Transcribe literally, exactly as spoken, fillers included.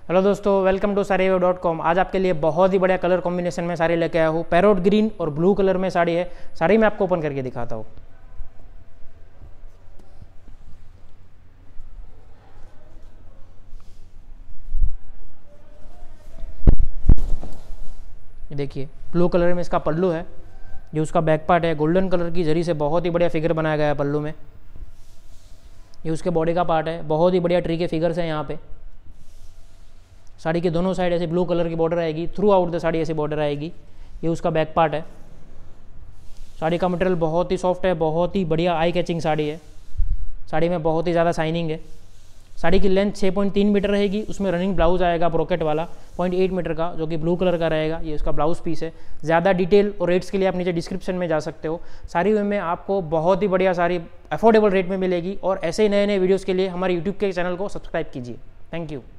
Hello दोस्तों, welcome to sari web dot com. आज आपके लिए बहुत ही बढ़िया कलर कॉम्बिनेशन में साड़ी लेके आया हूँ। पैरोट ग्रीन और ब्लू कलर में साड़ी है। साड़ी मैं आपको ओपन करके दिखाता हूँ। ये देखिए, ब्लू कलर में इसका पल्लू है। ये उसका बैक पार्ट है। गोल्डन कलर की जरी से बहुत ही बढ़िया फिगर बनाया गया है पल्लू में। ये उसके बॉडी का पार्ट है। बहुत ही बढ़िया ट्री के फिगर्स हैं यहाँ पे। साड़ी के दोनों साइड ऐसे ब्लू कलर की बॉर्डर आएगी। थ्रू आउट द साड़ी ऐसी बॉर्डर आएगी। ये उसका बैक पार्ट है। साड़ी का मटेरियल बहुत ही सॉफ्ट है, बहुत ही बढ़िया आई कैचिंग साड़ी है। साड़ी में बहुत ही ज़्यादा शाइनिंग है। साड़ी की लेंथ छः पॉइंट तीन मीटर रहेगी। उसमें रनिंग ब्लाउज आएगा ब्रोकेट वाला पॉइंट एट मीटर का, जो कि ब्लू कलर का रहेगा। ये उसका ब्लाउज पीस है। ज़्यादा डिटेल और रेट्स के लिए आप नीचे डिस्क्रिप्शन में जा सकते हो। साड़ी में आपको बहुत ही बढ़िया साड़ी अफोर्डेबल रेट में मिलेगी। और ऐसे ही नए नए वीडियोज़ के लिए हमारे यूट्यूब के चैनल को सब्सक्राइब कीजिए। Thank you.